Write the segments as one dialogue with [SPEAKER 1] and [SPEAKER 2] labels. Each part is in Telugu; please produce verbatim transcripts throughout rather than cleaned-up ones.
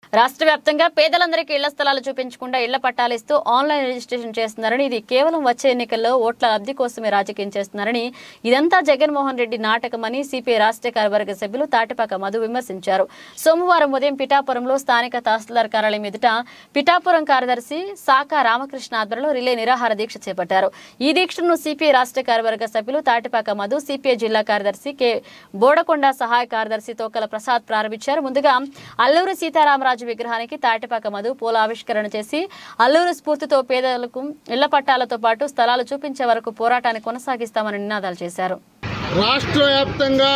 [SPEAKER 1] రాష్ట్ర వ్యాప్తంగా పేదలందరికీ ఇళ్ల స్థలాలు చూపించకుండా ఇళ్ల పట్టాలిస్తూ ఆన్లైన్ రిజిస్ట్రేషన్ చేస్తున్నారని, ఇది కేవలం వచ్చే ఎన్నికల్లో ఓట్ల లబ్ధి కోసమే రాజకీయం చేస్తున్నారని, ఇదంతా జగన్మోహన్ రెడ్డి నాటకమని సిపిఐ రాష్ట్ర కార్యవర్గ సభ్యులు తాటిపాక మధు విమర్శించారు. సోమవారం ఉదయం పిఠాపురంలో స్థానిక తహసీల్దార్ కార్యాలయం ఎదుట పిఠాపురం కార్యదర్శి సాకా రామకృష్ణ ఆధ్వర్యంలో రిలే నిరాహార దీక్ష చేపట్టారు. ఈ దీక్షను సిపిఐ రాష్ట్ర కార్యవర్గ సభ్యులు తాటిపాక మధు, సిపిఐ జిల్లా కార్యదర్శి కె బోడకొండ, సహాయ కార్యదర్శి తోకల ప్రసాద్ ప్రారంభించారు. ముందుగా అల్లూరు సీతారామరాజు విగ్రహానికి తాటిపాక మధు పూల ఆవిష్కరణ చేసి అల్లూరు స్ఫూర్తితో పేదలకు ఇళ్ల పట్టాలతో పాటు స్థలాలు చూపించే వరకు పోరాటాన్ని కొనసాగిస్తామని నినాదాలు చేశారు.
[SPEAKER 2] రాష్ట్ర వ్యాప్తంగా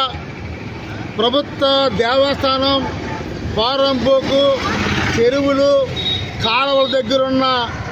[SPEAKER 2] ప్రభుత్వ దేవస్థానం, పారంపోకు, చెరువులు, కాలువల దగ్గరున్న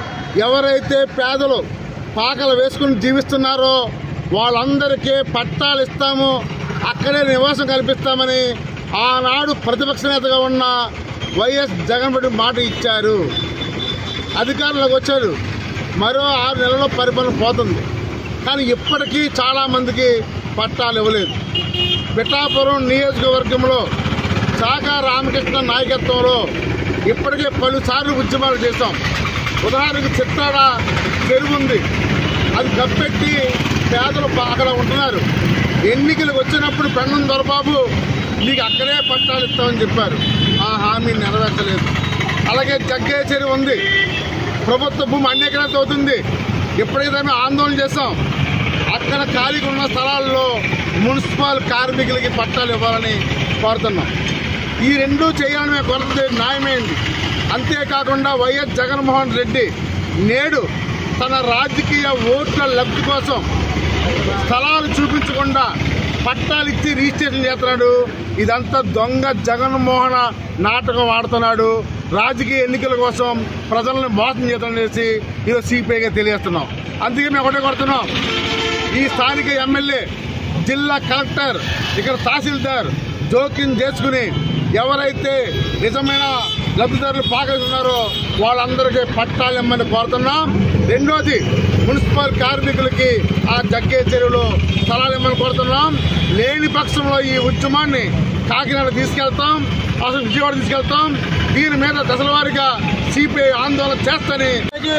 [SPEAKER 2] ఎవరైతే పేదలు పాకలు వేసుకుని జీవిస్తున్నారో వాళ్ళందరికీ పట్టాలు ఇస్తాము, అక్కడే నివాసం కల్పిస్తామని ఆనాడు ప్రతిపక్ష నేతగా ఉన్న వైఎస్ జగన్ రెడ్డి మాట ఇచ్చారు. అధికారంలోకి వచ్చారు. మరో ఆరు నెలల్లో పరిపాలన పోతుంది. కానీ ఇప్పటికీ చాలామందికి పట్టాలు ఇవ్వలేదు. పిఠాపురం నియోజకవర్గంలో సాకా రామకృష్ణ నాయకత్వంలో ఇప్పటికే పలుసార్లు ఉద్యమాలు చేశాం. ఉదాహరణకు చిత్తాడ చెరువు ఉంది, అది కప్పెట్టి పేదలు అక్కడ ఉంటున్నారు. ఎన్నికలకు వచ్చినప్పుడు పెన్నం దొరబాబు నీకు అక్కడే పట్టాలు ఇస్తామని చెప్పారు. ఆ హామీ నెరవేర్చలేదు. అలాగే జగ్గే చెరువు ఉంది, ప్రభుత్వ భూమి అన్యాక్రాంతి అవుతుంది. ఇప్పటికైతే ఆందోళన చేస్తాం. అక్కడ ఖాళీగా ఉన్న స్థలాల్లో మున్సిపల్ కార్మికులకి పట్టాలు ఇవ్వాలని కోరుతున్నాం. ఈ రెండూ చేయాలని మేము కోరుతుంది న్యాయమైంది. అంతేకాకుండా వైఎస్ జగన్మోహన్ రెడ్డి నేడు తన రాజకీయ ఓట్ల లబ్ధి కోసం స్థలాలు చూపించకుండా పట్టాలు ఇచ్చి రిజిస్ట్రేషన్ చేస్తున్నాడు. ఇదంతా దొంగ జగన్మోహన నాటకం ఆడుతున్నాడు. రాజకీయ ఎన్నికల కోసం ప్రజలను మోసం చేసి ఈరోజు సిపిఐగా తెలియజేస్తున్నాం. అందుకే మేము ఒకటే కొడుతున్నాం, ఈ స్థానిక ఎమ్మెల్యే, జిల్లా కలెక్టర్, ఇక్కడ తహసీల్దార్ జోక్యం చేసుకుని ఎవరైతే నిజమైన లబ్ధిదారులు పాకేస్తున్నారో వాళ్ళందరికీ పట్టాలు ఇమ్మని కోరుతున్నాం. రెండోది, మున్సిపల్ కార్మికులకి ఆ జగ్గే చెరువులో స్థలాలు ఇమ్మని కోరుతున్నాం. లేని పక్షంలో ఈ ఉద్యమాన్ని కాకినాడ తీసుకెళ్తాం, అసలు విజయవాడ తీసుకెళ్తాం. దీని మీద దశల వారీగా సిపిఐ ఆందోళన చేస్తని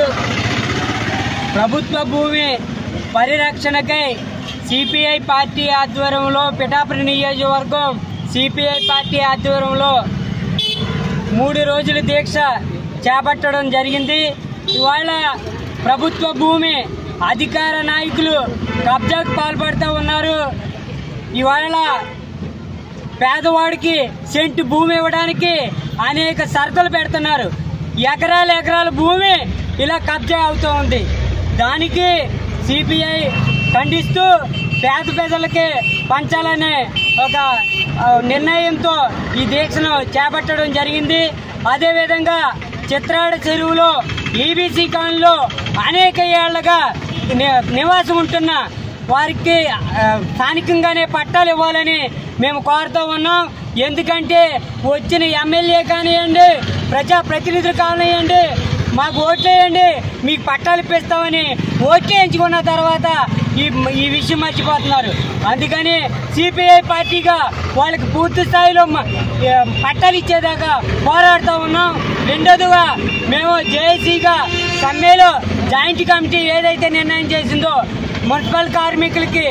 [SPEAKER 3] ప్రభుత్వ భూమి పరిరక్షణకై సిపిఐ పార్టీ ఆధ్వర్యంలో పిఠాపురం నియోజకవర్గం సిపిఐ పార్టీ ఆధ్వర్యంలో మూడు రోజుల దీక్ష చేపట్టడం జరిగింది. ఇవాళ ప్రభుత్వ భూమి అధికార నాయకులు కబ్జాకు పాల్పడుతూ ఉన్నారు. ఇవాళ పేదవాడికి సెంటు భూమి ఇవ్వడానికి అనేక షరతులు పెడుతున్నారు. ఎకరాల ఎకరాల భూమి ఇలా కబ్జా అవుతూ ఉంది. దానికి సిపిఐ ఖండిస్తూ పేద ప్రజలకి పంచాలనే ఒక నిర్ణయంతో ఈ దీక్షను చేపట్టడం జరిగింది. అదేవిధంగా చిత్రాడ చెరువులో ఈబీసీ కాలనీలో అనేక ఏళ్లుగా నివాసం ఉంటున్న వారికి స్థానికంగానే పట్టాలు ఇవ్వాలని మేము కోరుతూ ఉన్నాం. ఎందుకంటే వచ్చిన ఎమ్మెల్యే కానివ్వండి, ప్రజాప్రతినిధులు కానివ్వండి, మాకు ఓట్లేయండి మీకు పట్టాలు ఇప్పిస్తామని ఓట్లు వేయించుకున్న తర్వాత ఈ ఈ విషయం మర్చిపోతున్నారు. అందుకని సిపిఐ పార్టీగా వాళ్ళకి పూర్తి స్థాయిలో పట్టాలు ఇచ్చేదాకా పోరాడుతూ ఉన్నాం. రెండోదిగా మేము జేఏసీగా సమ్మెలో జాయింట్ కమిటీ ఏదైతే నిర్ణయం చేసిందో మున్సిపల్ కార్మికులకి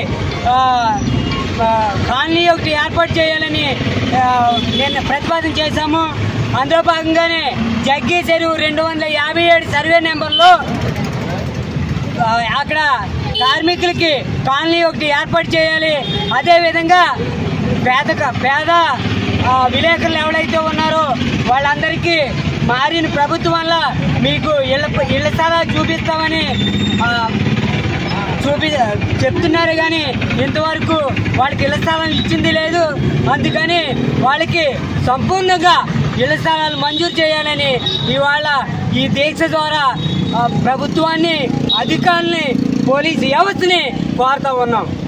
[SPEAKER 3] కాలనీ ఒకటి ఏర్పాటు చేయాలని నేను ప్రతిపాదన చేశాము. అందులో భాగంగానే జగ్గి చెరువు రెండు వందల యాభై ఏడు సర్వే నెంబర్లో అక్కడ కార్మికులకి కాలనీ ఒకటి ఏర్పాటు చేయాలి. అదేవిధంగా పేద పేద విలేకరులు ఎవరైతే ఉన్నారో వాళ్ళందరికీ మారిన ప్రభుత్వం వల్ల మీకు ఇళ్ళ ఇళ్ల స్థలాలు చూపిస్తామని చూపి చెప్తున్నారు. కానీ ఇంతవరకు వాళ్ళకి ఇళ్ల స్థలాలు ఇచ్చింది లేదు. అందుకని వాళ్ళకి సంపూర్ణంగా ఇళ్ల స్థలాలు మంజూరు చేయాలని ఇవాళ ఈ దీక్ష ద్వారా ప్రభుత్వాన్ని, అధికారుల్ని, పోలీసు వ్యవస్థని కోరుతూ ఉన్నాం.